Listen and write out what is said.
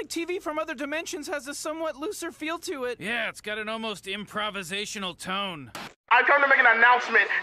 like TV from Other Dimensions has a somewhat looser feel to it. Yeah, it's got an almost improvisational tone. I come to make an announcement.